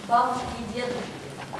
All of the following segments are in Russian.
бабушки и дедушки,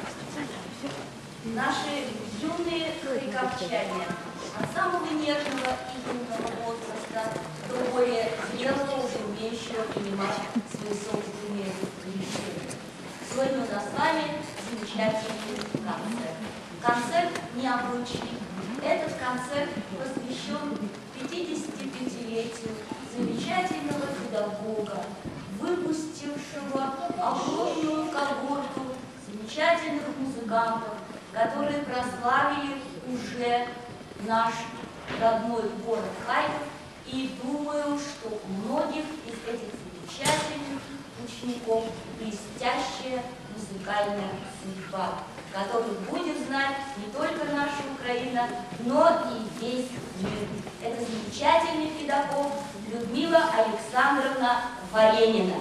наши юные харьковчане от самого нежного и юного возраста до более зрелого, уже умеющего принимать свои собственные решения. Сегодня у нас с вами замечательный концерт. Концерт необычный. Этот концерт посвящен 55-летию замечательного педагога, выпустившего огромную когорту замечательных музыкантов, которые прославили уже наш родной город Харьков. И думаю, что у многих из этих замечательных учеников блестящая музыкальная судьба, которую будет знать не только наша Украина, но и весь мир. Это замечательный педагог Людмила Александровна Варенина.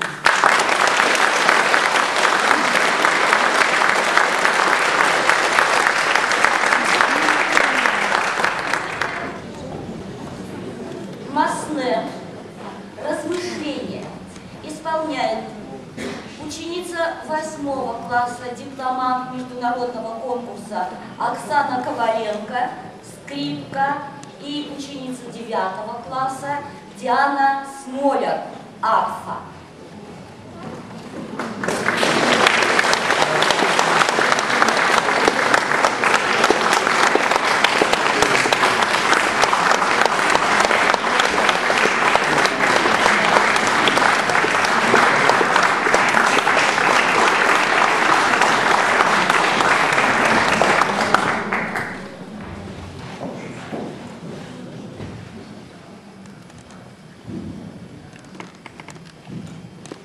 Масне. Размышления исполняет ученица 8 класса, дипломант международного конкурса Оксана Коваленко, скрипка, и ученица 9 класса Диана Смоляр, арфа.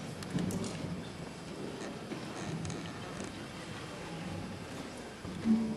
Mm-hmm.